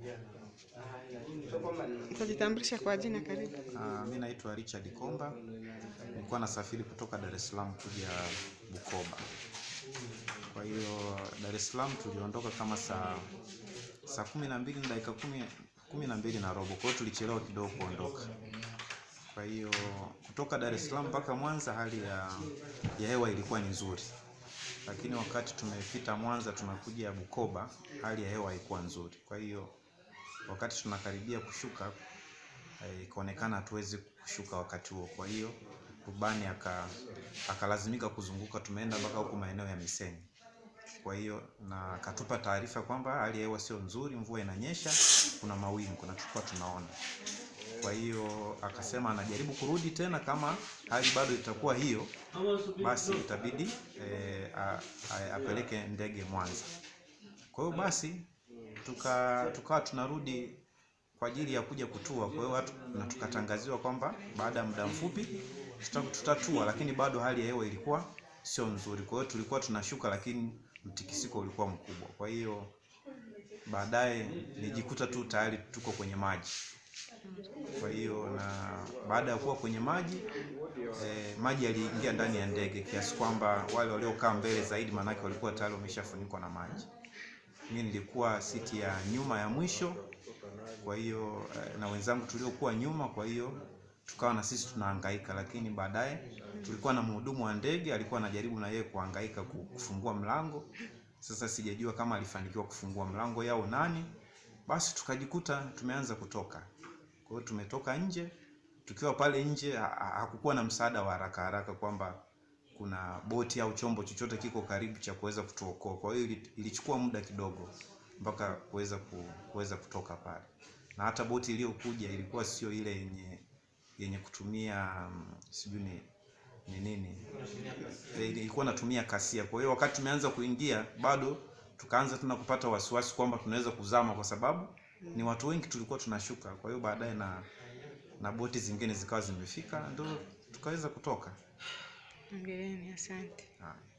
Utajitambulisha kwa jina, karibu. Mimi naitwa Richard Komba. Nilikuwa nasafiri kutoka Dar es Salaam kuja Bukoba. Kwa hiyo Dar es Salaam tuliondoka kama saa 12 na dakika 12 na robo. Kwa hiyo tulichelewa kidogo kuondoka. Kwa hiyo kutoka Dar es Salaam mpaka Mwanza hali ya hewa ilikuwa ni nzuri. Lakini wakati tumepita Mwanza tunakuja Bukoba, hali ya hewa haikuwa nzuri. Kwa hiyo wakati tunakaribia kushuka ikaonekana hatuwezi kushuka wakati huo. Kwa hiyo rubani akalazimika kuzunguka, tumeenda mpaka huko maeneo ya Misenyi. Kwa hiyo na akatupa taarifa kwamba hali ya hewa sio nzuri, mvua inanyesha, kuna mawingu na tulikuwa tunaona. Kwa hiyo akasema anajaribu kurudi tena, kama hali bado itakuwa hiyo basi itabidi apeleke ndege Mwanza. Kwa hiyo basi tukawa tunarudi kwa ajili ya kuja kutua. Kwa hiyo watu na tukatangaziwa kwamba baada ya muda mfupi tutatua, lakini bado hali ya hewa ilikuwa sio nzuri. Kwa hiyo tulikuwa tunashuka, lakini mtikisiko ulikuwa mkubwa. Kwa hiyo baadaye nijikuta tu tayari tuko kwenye maji. Kwa hiyo na baada ya kuwa kwenye maji maji yaliingia ndani ya ndege kiasi kwamba wale waliokaa mbele zaidi manake walikuwa tayari wameshafunikwa na maji. Mimi nilikuwa siti ya nyuma ya mwisho. Kwa hiyo na wenzangu tuliokuwa nyuma, kwa hiyo tukawa na sisi tunahangaika, lakini baadaye tulikuwa na mhudumu wa ndege alikuwa anajaribu na yeye kuhangaika kufungua mlango. Sasa sijajua kama alifanikiwa kufungua mlango yao nani. Basi tukajikuta tumeanza kutoka. Kwa hiyo tumetoka nje. Tukiwa pale nje hakukuwa na msaada wa haraka kwamba kuna boti au chombo chochote kiko karibu cha kuweza kutuokoa. Kwa hiyo ilichukua muda kidogo mpaka kuweza kutoka pale. Na hata boti iliyokuja ilikuwa sio ile yenye kutumia sijui ni nini. Ilikuwa inatumia kasia. Kwa hiyo wakati tumeanza kuingia bado tukaanza tena kupata wasiwasi kwamba tunaweza kuzama, kwa sababu ni watu wengi tulikuwa tunashuka. Kwa hiyo baadaye na boti zingine zikawa zimefika, ndio tukaweza kutoka. Hongereni, asante.